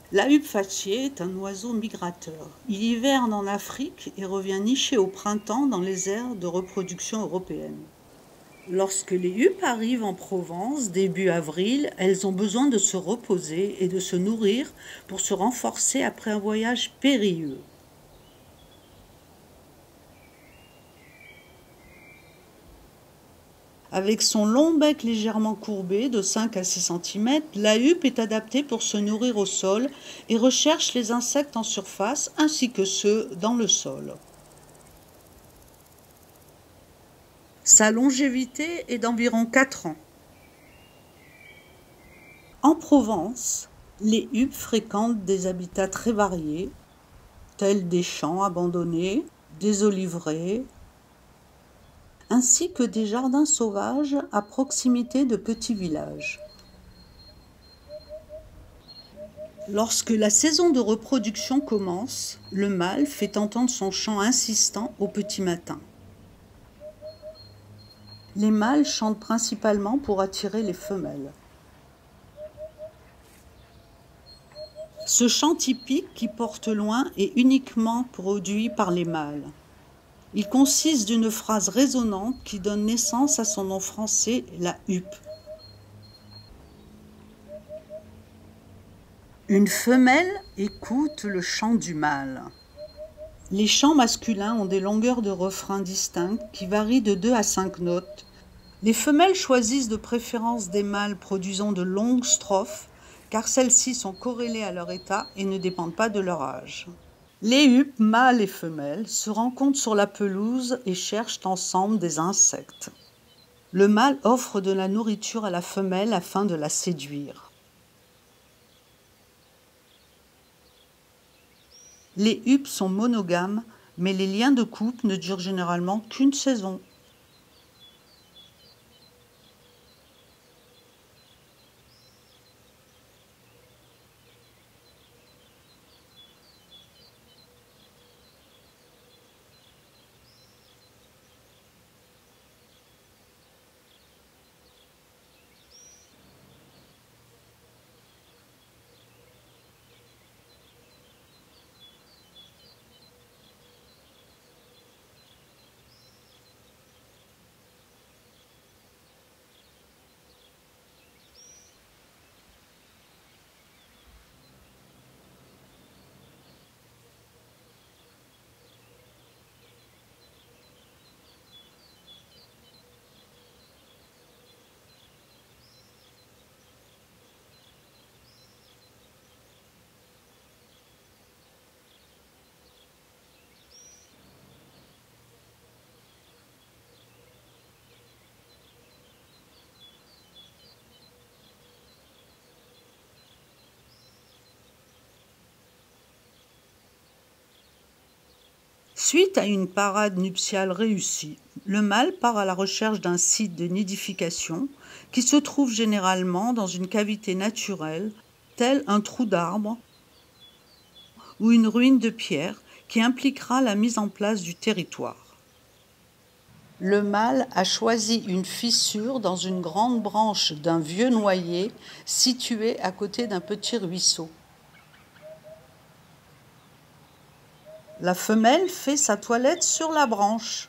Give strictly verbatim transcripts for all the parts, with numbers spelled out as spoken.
La huppe fattier est un oiseau migrateur. Il hiverne en Afrique et revient nicher au printemps dans les aires de reproduction européennes. Lorsque les huppes arrivent en Provence, début avril, elles ont besoin de se reposer et de se nourrir pour se renforcer après un voyage périlleux. Avec son long bec légèrement courbé de cinq à six centimètres, la huppe est adaptée pour se nourrir au sol et recherche les insectes en surface ainsi que ceux dans le sol. Sa longévité est d'environ quatre ans. En Provence, les huppes fréquentent des habitats très variés, tels des champs abandonnés, des oliveraies, ainsi que des jardins sauvages à proximité de petits villages. Lorsque la saison de reproduction commence, le mâle fait entendre son chant insistant au petit matin. Les mâles chantent principalement pour attirer les femelles. Ce chant typique qui porte loin est uniquement produit par les mâles. Il consiste d'une phrase résonante qui donne naissance à son nom français, la huppe. Une femelle écoute le chant du mâle. Les chants masculins ont des longueurs de refrain distinctes qui varient de deux à cinq notes. Les femelles choisissent de préférence des mâles produisant de longues strophes, car celles-ci sont corrélées à leur état et ne dépendent pas de leur âge. Les huppes, mâles et femelles, se rencontrent sur la pelouse et cherchent ensemble des insectes. Le mâle offre de la nourriture à la femelle afin de la séduire. Les huppes sont monogames, mais les liens de couple ne durent généralement qu'une saison. Suite à une parade nuptiale réussie, le mâle part à la recherche d'un site de nidification qui se trouve généralement dans une cavité naturelle, tel un trou d'arbre ou une ruine de pierre qui impliquera la mise en place du territoire. Le mâle a choisi une fissure dans une grande branche d'un vieux noyer situé à côté d'un petit ruisseau. La femelle fait sa toilette sur la branche.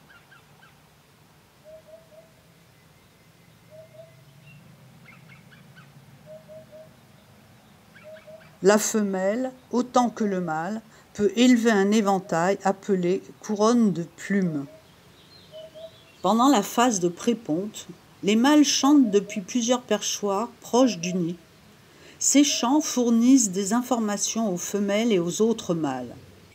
La femelle, autant que le mâle, peut élever un éventail appelé couronne de plumes. Pendant la phase de préponte, les mâles chantent depuis plusieurs perchoirs proches du nid. Ces chants fournissent des informations aux femelles et aux autres mâles.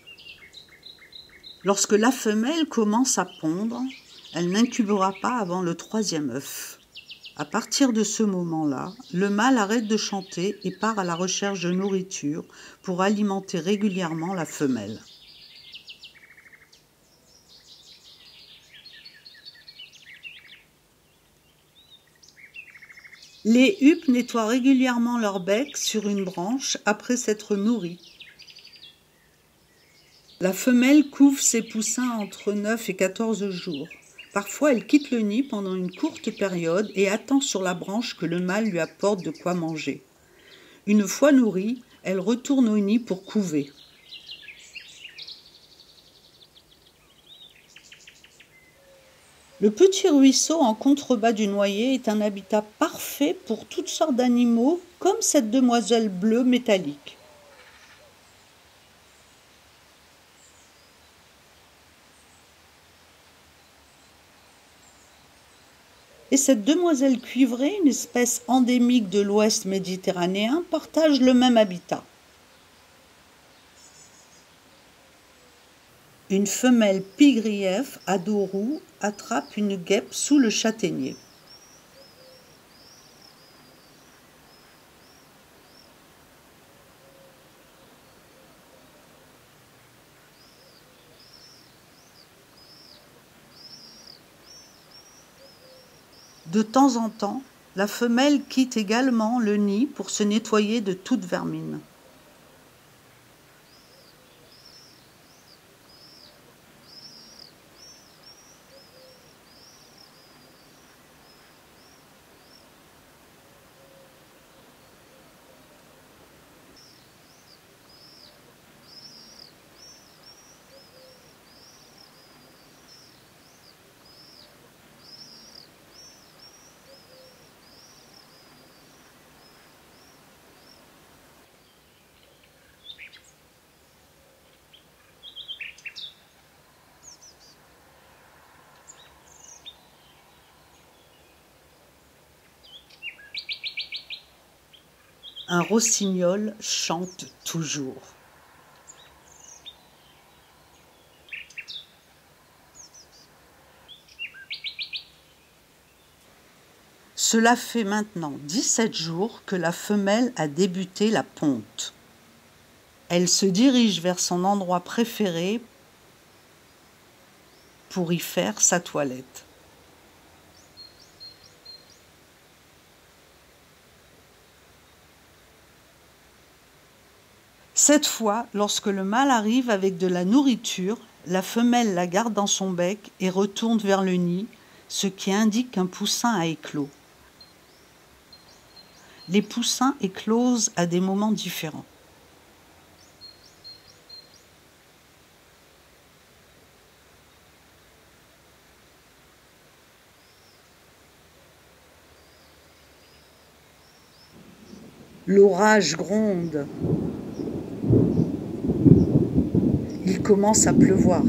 Lorsque la femelle commence à pondre, elle n'incubera pas avant le troisième œuf. À partir de ce moment-là, le mâle arrête de chanter et part à la recherche de nourriture pour alimenter régulièrement la femelle. Les huppes nettoient régulièrement leur bec sur une branche après s'être nourries. La femelle couve ses poussins entre neuf et quatorze jours. Parfois, elle quitte le nid pendant une courte période et attend sur la branche que le mâle lui apporte de quoi manger. Une fois nourrie, elle retourne au nid pour couver. Le petit ruisseau en contrebas du noyer est un habitat parfait pour toutes sortes d'animaux, comme cette demoiselle bleue métallique. Et cette demoiselle cuivrée, une espèce endémique de l'ouest méditerranéen, partage le même habitat. Une femelle pie-grief à dos roux attrape une guêpe sous le châtaignier. De temps en temps, la femelle quitte également le nid pour se nettoyer de toute vermine. Un rossignol chante toujours. Cela fait maintenant dix-sept jours que la femelle a débuté la ponte. Elle se dirige vers son endroit préféré pour y faire sa toilette. Cette fois, lorsque le mâle arrive avec de la nourriture, la femelle la garde dans son bec et retourne vers le nid, ce qui indique qu'un poussin a éclos. Les poussins éclosent à des moments différents. L'orage gronde. Il commence à pleuvoir.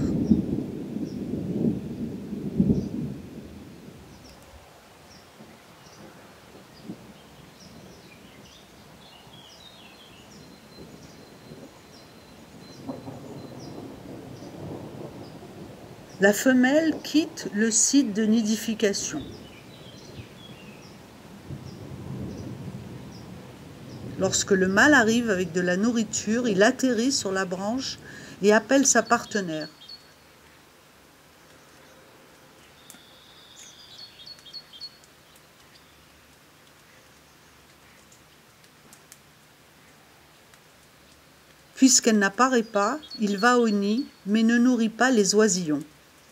La femelle quitte le site de nidification. Lorsque le mâle arrive avec de la nourriture, il atterrit sur la branche et appelle sa partenaire. Puisqu'elle n'apparaît pas, il va au nid, mais ne nourrit pas les oisillons.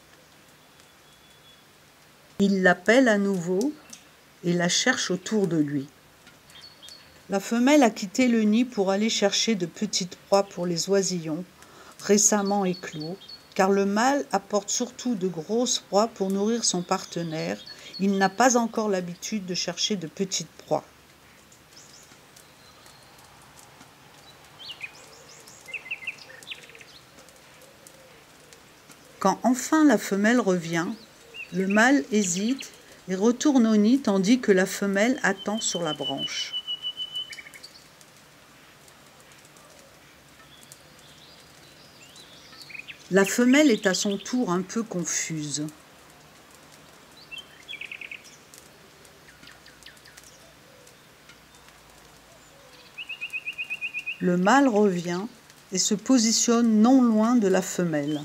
Il l'appelle à nouveau et la cherche autour de lui. La femelle a quitté le nid pour aller chercher de petites proies pour les oisillons, récemment éclos, car le mâle apporte surtout de grosses proies pour nourrir son partenaire. Il n'a pas encore l'habitude de chercher de petites proies. Quand enfin la femelle revient, le mâle hésite et retourne au nid tandis que la femelle attend sur la branche. La femelle est à son tour un peu confuse. Le mâle revient et se positionne non loin de la femelle.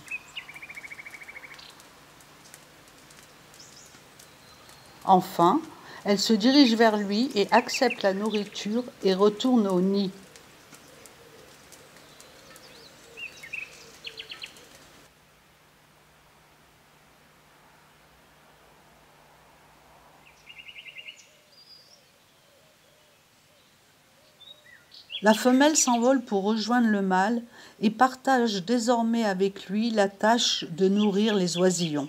Enfin, elle se dirige vers lui et accepte la nourriture et retourne au nid. La femelle s'envole pour rejoindre le mâle et partage désormais avec lui la tâche de nourrir les oisillons.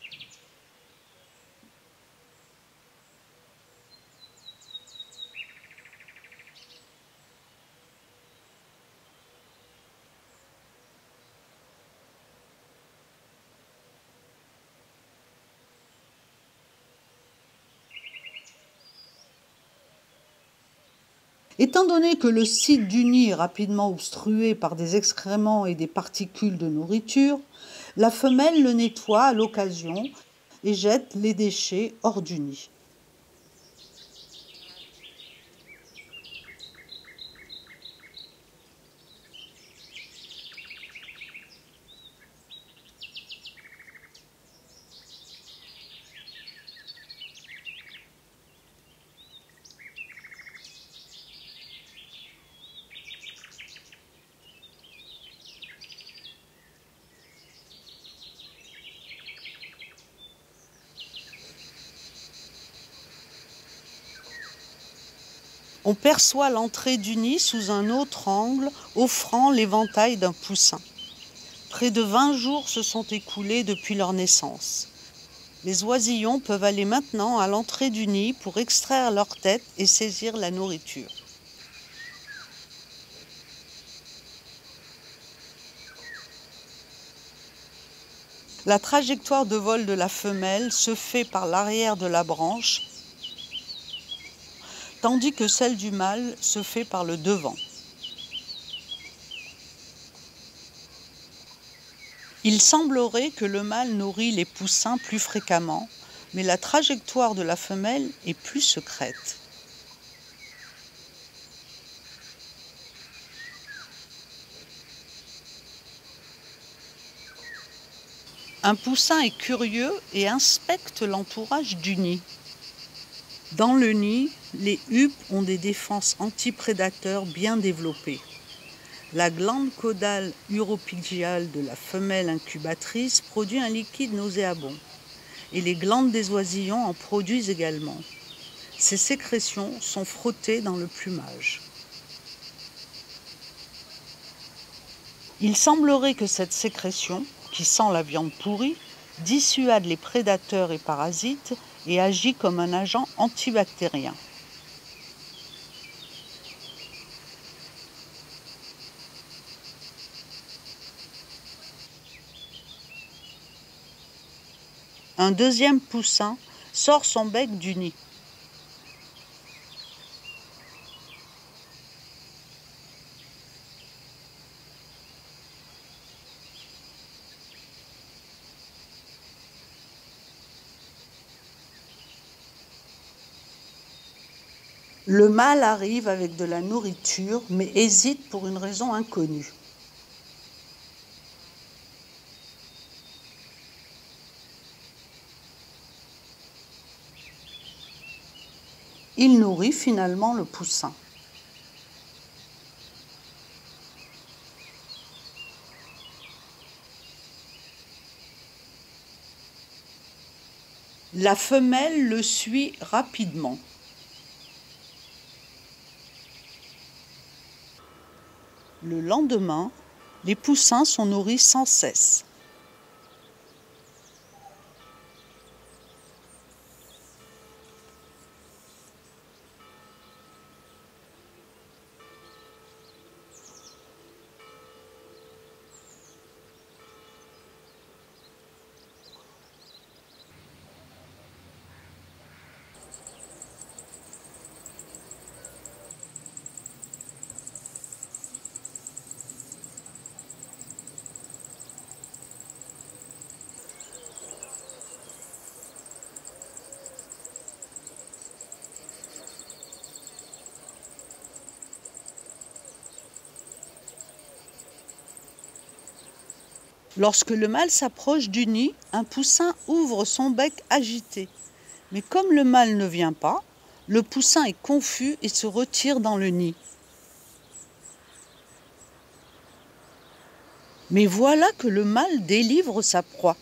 Étant donné que le site du nid est rapidement obstrué par des excréments et des particules de nourriture, la femelle le nettoie à l'occasion et jette les déchets hors du nid. On perçoit l'entrée du nid sous un autre angle, offrant l'éventail d'un poussin. Près de vingt jours se sont écoulés depuis leur naissance. Les oisillons peuvent aller maintenant à l'entrée du nid pour extraire leur tête et saisir la nourriture. La trajectoire de vol de la femelle se fait par l'arrière de la branche, tandis que celle du mâle se fait par le devant. Il semblerait que le mâle nourrit les poussins plus fréquemment, mais la trajectoire de la femelle est plus secrète. Un poussin est curieux et inspecte l'entourage du nid. Dans le nid, les huppes ont des défenses antiprédateurs bien développées. La glande caudale uropygiale de la femelle incubatrice produit un liquide nauséabond et les glandes des oisillons en produisent également. Ces sécrétions sont frottées dans le plumage. Il semblerait que cette sécrétion, qui sent la viande pourrie, dissuade les prédateurs et parasites et agit comme un agent antibactérien. Un deuxième poussin sort son bec du nid. Le mâle arrive avec de la nourriture, mais hésite pour une raison inconnue. Il nourrit finalement le poussin. La femelle le suit rapidement. Le lendemain, les poussins sont nourris sans cesse. Lorsque le mâle s'approche du nid, un poussin ouvre son bec agité. Mais comme le mâle ne vient pas, le poussin est confus et se retire dans le nid. Mais voilà que le mâle délivre sa proie.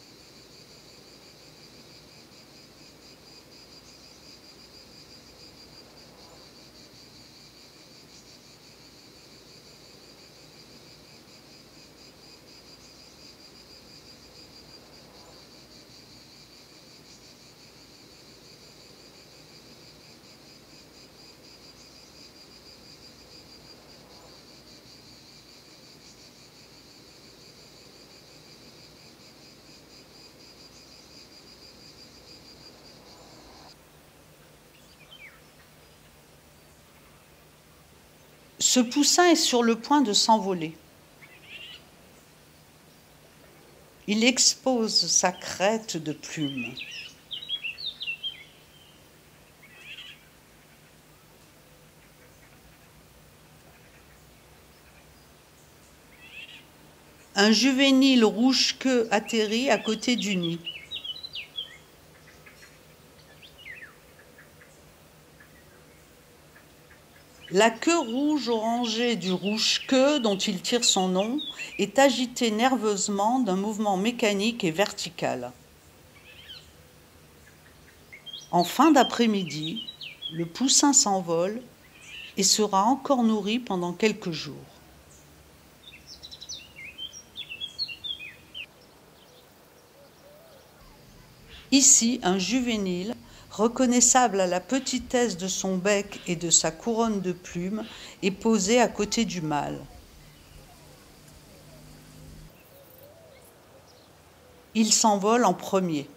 Ce poussin est sur le point de s'envoler. Il expose sa crête de plumes. Un juvénile rouge-queue atterrit à côté du nid. La queue rouge orangée du rouge-queue, dont il tire son nom, est agitée nerveusement d'un mouvement mécanique et vertical. En fin d'après-midi, le poussin s'envole et sera encore nourri pendant quelques jours. Ici, un juvénile, reconnaissable à la petitesse de son bec et de sa couronne de plumes, est posé à côté du mâle. Il s'envole en premier.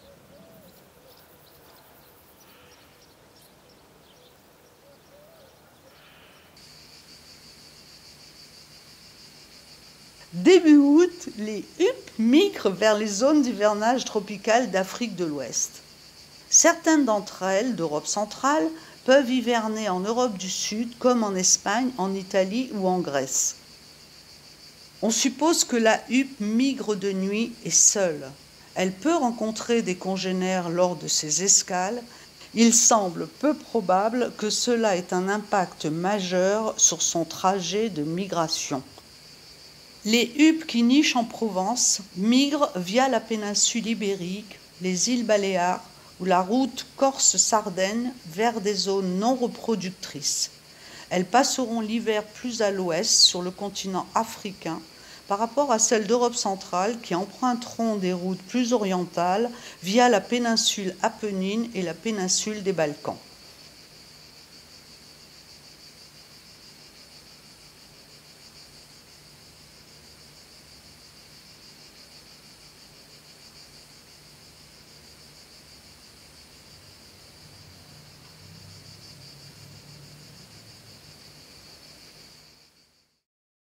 Début août, les huppes migrent vers les zones d'hivernage tropicales d'Afrique de l'Ouest. Certaines d'entre elles, d'Europe centrale, peuvent hiverner en Europe du Sud, comme en Espagne, en Italie ou en Grèce. On suppose que la huppe migre de nuit et seule. Elle peut rencontrer des congénères lors de ses escales. Il semble peu probable que cela ait un impact majeur sur son trajet de migration. Les huppes qui nichent en Provence migrent via la péninsule ibérique, les îles Baléares ou la route Corse-Sardaigne vers des zones non reproductrices. Elles passeront l'hiver plus à l'ouest sur le continent africain par rapport à celles d'Europe centrale qui emprunteront des routes plus orientales via la péninsule Apennine et la péninsule des Balkans.